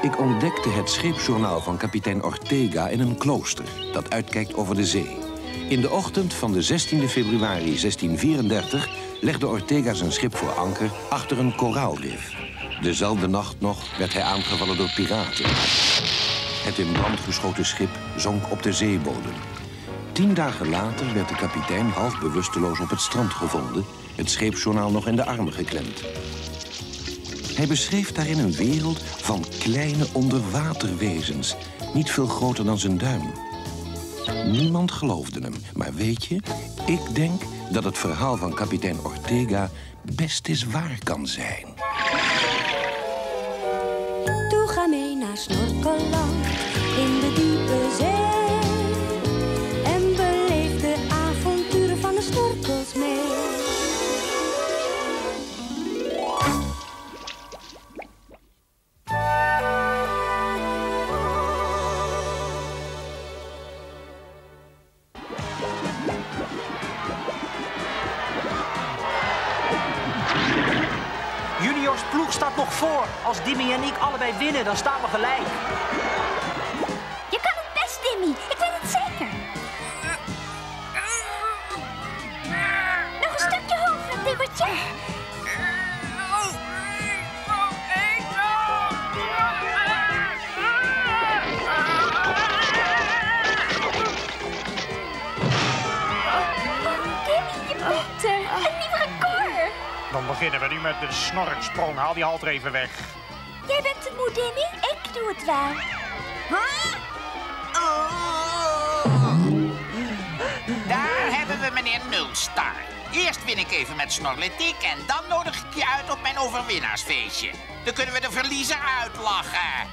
Ik ontdekte het scheepsjournaal van kapitein Ortega in een klooster dat uitkijkt over de zee. In de ochtend van de 16 februari 1634 legde Ortega zijn schip voor anker achter een koraalrif. Dezelfde nacht nog werd hij aangevallen door piraten. Het in brand geschoten schip zonk op de zeebodem. 10 dagen later werd de kapitein half bewusteloos op het strand gevonden, het scheepsjournaal nog in de armen geklemd. Hij beschreef daarin een wereld van kleine onderwaterwezens, niet veel groter dan zijn duim. Niemand geloofde hem, maar weet je, ik denk dat het verhaal van kapitein Ortega best eens waar kan zijn. Doe ga mee naar Snorkeland in de diepe zee en beleef de avonturen van de snorkels mee. Juniors ploeg staat nog voor. Als Dimmy en ik allebei winnen, dan staan we gelijk. Je kan het best, Dimmy. Ik weet het zeker. Nog een stukje hoger, Dimmertje. Dimmy, je bent er. Een nieuw record. Dan beginnen we nu met de snorksprong. Haal die halter even weg. Jij bent te moe, Dimmy. Ik doe het wel. Daar hebben we meneer Nulstar. Eerst win ik even met Snorletiek en dan nodig ik je uit op mijn overwinnaarsfeestje. Dan kunnen we de verliezer uitlachen.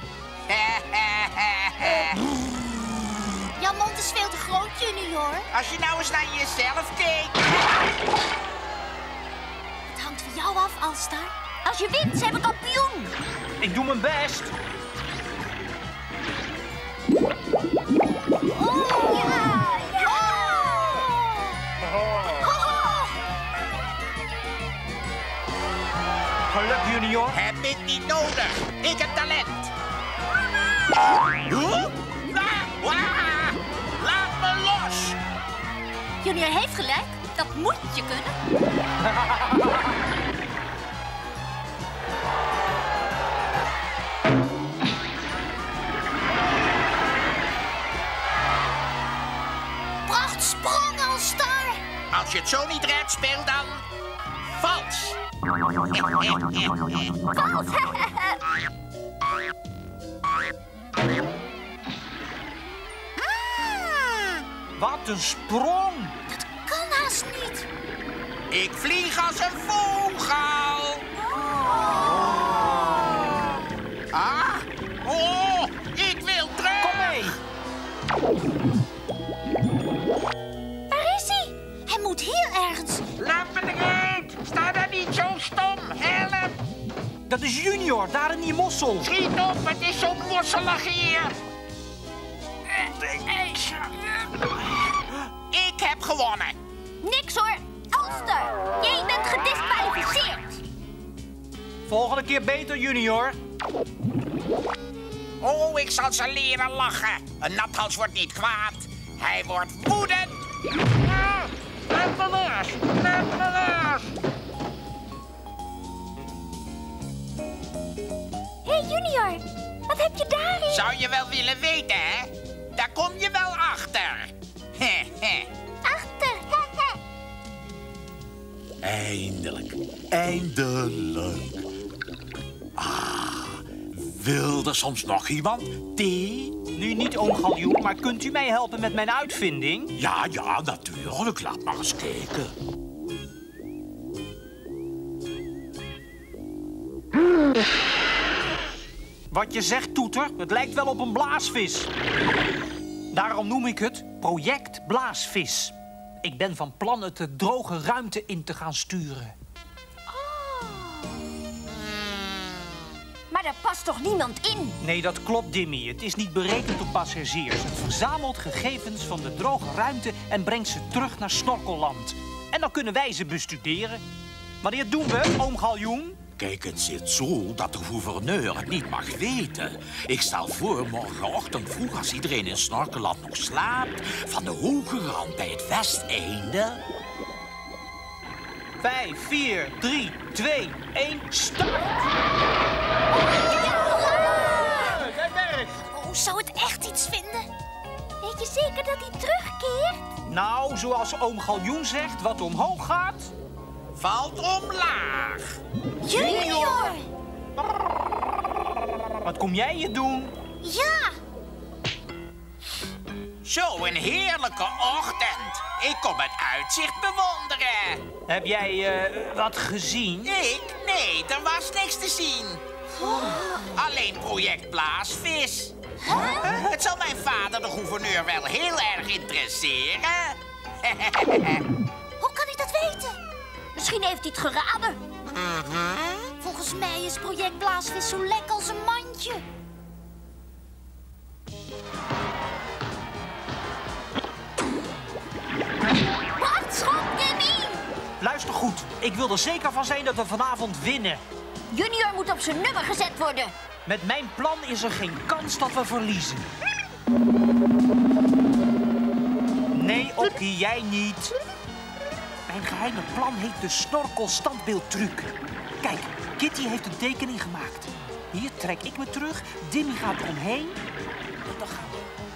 Jouw mond is veel te groot, Junior. Als je nou eens naar jezelf keek. Het hangt van jou af, Alstar. Als je wint, zijn we kampioen. Ik doe mijn best. Oh, ja, ja. Geluk, Junior. Heb ik niet nodig. Ik heb talent. Huh? Laat me los. Junior heeft gelijk. Dat moet je kunnen. Prachtsprong, Alstar. Als je het zo niet redt, speel dan vals. Vals. Wat een sprong. Dat kan haast niet. Ik vlieg als een vogel. Ah, oh, ik wil terug. Kom mee. Waar is hij? Hij moet hier ergens. Laat me eruit. Sta daar niet zo stom. Help. Dat is Junior, daar in die mossel. Schiet op, het is zo mosselig hier. Ik heb gewonnen. Niks hoor. Alster, jij bent gedisqualificeerd. Volgende keer beter, Junior. Oh, ik zal ze leren lachen. Een nathals wordt niet kwaad. Hij wordt woedend. Laat me los. Laat me los. Hé, Junior. Wat heb je daarin? Zou je wel willen weten, hè? Daar kom je wel achter. Achter. Eindelijk. Eindelijk. Ah, wil er soms nog iemand thee? Nu niet, oom Galjoen, maar kunt u mij helpen met mijn uitvinding? Ja, natuurlijk. Laat maar eens kijken. Wat je zegt, Toeter, het lijkt wel op een blaasvis. Daarom noem ik het Project Blaasvis. Ik ben van plan het de droge ruimte in te gaan sturen. Maar daar past toch niemand in? Nee, dat klopt, Dimmy. Het is niet berekend op passagiers. Het verzamelt gegevens van de droge ruimte en brengt ze terug naar Snorkelland. En dan kunnen wij ze bestuderen. Wanneer doen we, oom Galjoen? Kijk, het zit zo dat de gouverneur het niet mag weten. Ik stel voor morgenochtend vroeg, als iedereen in Snorkeland nog slaapt, van de hoge rand bij het westeinde. 5, 4, 3, 2, 1, start! Het werkt! Oh, zou het echt iets vinden? Weet je zeker dat hij terugkeert? Nou, zoals oom Galjoen zegt, wat omhoog gaat... Valt omlaag. Junior! Wat kom jij hier doen? Ja! Zo een heerlijke ochtend. Ik kom het uitzicht bewonderen. Heb jij wat gezien? Ik? Nee, er was niks te zien. Alleen project Blaasvis. Het zal mijn vader, de gouverneur, wel heel erg interesseren. Hoe kan hij dat weten? Misschien heeft hij het geraden. Volgens mij is project Blaasvis zo lek als een mandje. Wat schot, Demi? Luister goed, ik wil er zeker van zijn dat we vanavond winnen. Junior moet op zijn nummer gezet worden. Met mijn plan is er geen kans dat we verliezen. Nee, Okkie, jij niet. Mijn geheime plan heet de snorkelstandbeeldtruc. Kijk, Kitty heeft een tekening gemaakt. Hier trek ik me terug, Dimmy gaat eromheen. En dan gaan we.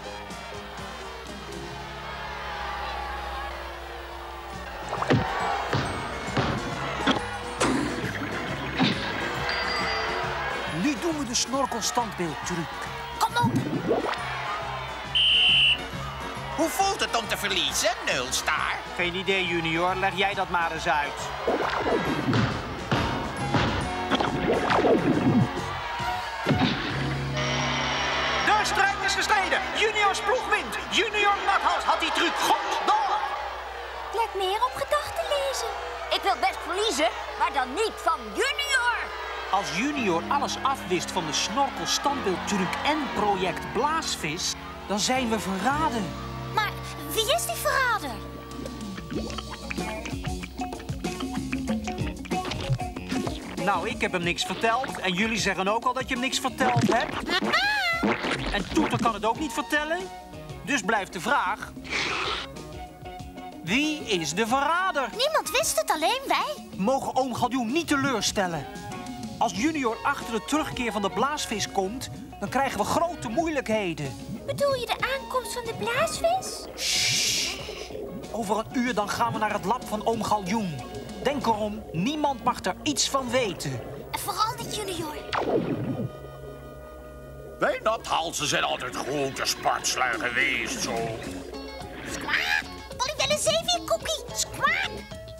Nu doen we de snorkelstandbeeldtruc. Kom op. Hoe voelt het om te verliezen, Nulstar? Geen idee, Junior. Leg jij dat maar eens uit. De strijd is gestreden. Juniors ploeg wint. Junior Nathals had die truc goed door. Het lijkt meer op gedachten lezen. Ik wil best verliezen, maar dan niet van Junior. Als Junior alles afwist van de snorkelstandbeeldtruc en project Blaasvis, dan zijn we verraden. Maar wie is die verrader? Nou, ik heb hem niks verteld. En jullie zeggen ook al dat je hem niks verteld hebt. En Toeter kan het ook niet vertellen. Dus blijft de vraag... Wie is de verrader? Niemand wist het, alleen wij. Mogen oom Galjoen niet teleurstellen. Als Junior achter de terugkeer van de Blaasvis komt... dan krijgen we grote moeilijkheden. Bedoel je de aankomst van de Blaasvis? Over een uur dan gaan we naar het lab van oom Galjoen. Denk erom, niemand mag er iets van weten. En vooral niet Junior. Wij nathalzen zijn altijd grote spartslui geweest, zo. Squaak! Polly wil een zeevierkoekie. Squaak!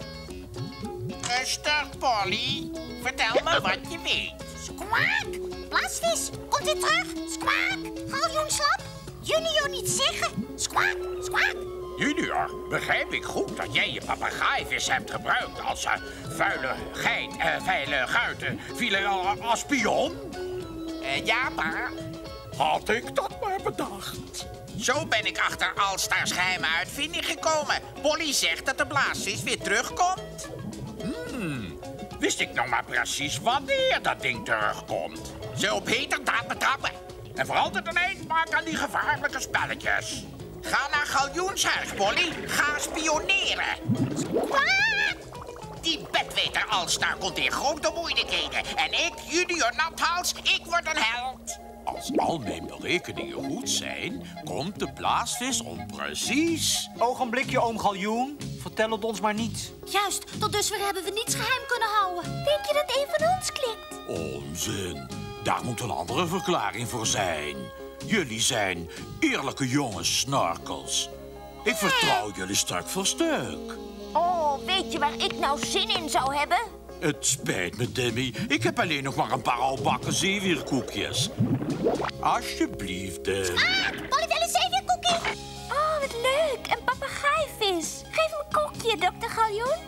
Rustig, Polly. Vertel me wat je weet. Squaak! Blaasvis, komt u terug? Squaak! Galjoen slap? Junior niet zeggen? Squaak! Squaak! Junior, begrijp ik goed dat jij je papegaaivis hebt gebruikt als vuile guiten vielen als spion? Ja, maar... Had ik dat maar bedacht. Zo ben ik achter Allstars geheime uitvinding gekomen. Polly zegt dat de Blaasvis weer terugkomt. Wist ik nou maar precies wanneer dat ding terugkomt. Zo op heterdaad betrappen. En vooral tot een eind maken aan die gevaarlijke spelletjes. Ga naar Galjoenshuis, Polly. Ga spioneren. Die bedweter Allstar komt in grote moeilijkheden. En ik, Junior Nathals, ik word een held. Als al mijn berekeningen goed zijn, komt de Blaasvis om precies... Ogenblikje, oom Galjoen. Vertel het ons maar niet. Juist, tot dusver hebben we niets geheim kunnen houden. Denk je dat een van ons klikt? Onzin. Daar moet een andere verklaring voor zijn. Jullie zijn eerlijke jonge snorkels. Ik vertrouw jullie stuk voor stuk. Oh, weet je waar ik nou zin in zou hebben? Het spijt me, Demi. Ik heb alleen nog maar een paar oudbakken zeewierkoekjes. Alsjeblieft, Demi. Polly wil een zeevierkoekie. Oh, wat leuk. Een papegaaivis. Geef hem een koekje, dokter Galjoen.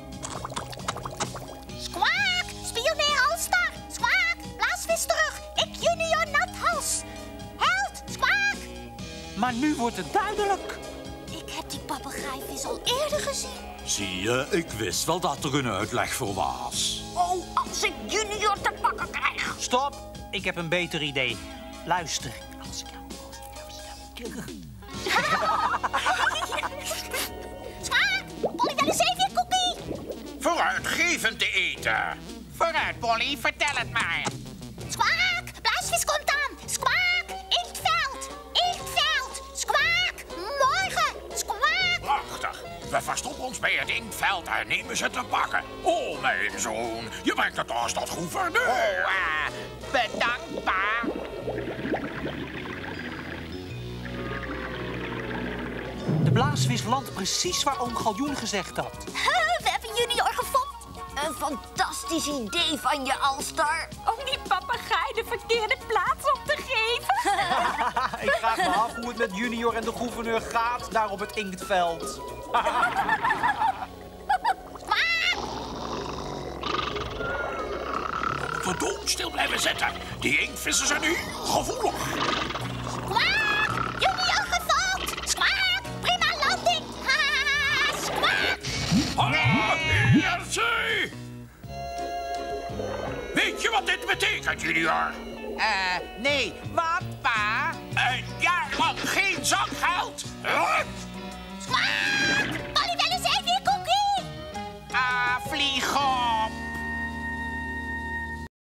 Squaak! Spioneer Allstar! Squaak! Blaasvis terug! Ik Junior Nathals! Held! Squaak! Maar nu wordt het duidelijk. Ik heb die papegaaivis al eerder gezien. Zie je, ik wist wel dat er een uitleg voor was. Oh, als als ik Junior te pakken krijg. Stop, ik heb een beter idee. Luister. Schaak, Polly wil een zeevierkoekie. Vooruitgevend te eten. Vooruit, Polly, vertel het maar. Squaak, blaasvis komt aan. Squaak, inktveld. Inktveld. Squaak, morgen. Squaak. Prachtig. We verstoppen ons bij het inktveld en nemen ze te pakken. Oh, mijn zoon, je brengt het als tot gouverneur. Oh, bedankt, pa. De blaasvis landt precies waar oom Galjoen gezegd had. We hebben Junior gevonden. Een fantastisch idee van je, Alstar. Om die papegaai de verkeerde plaats op te geven. Ik vraag me af hoe het met Junior en de gouverneur gaat daar op het inktveld. Verdoemd stil blijven zitten. Die inktvissen zijn nu gevoelig. Squaak, Junior gevolgd. Squaak, prima landing. Squaak. Hier zie! Weet je wat dit betekent, Junior? Nee, wat, pa? Een jaar lang geen zakgeld? Huh?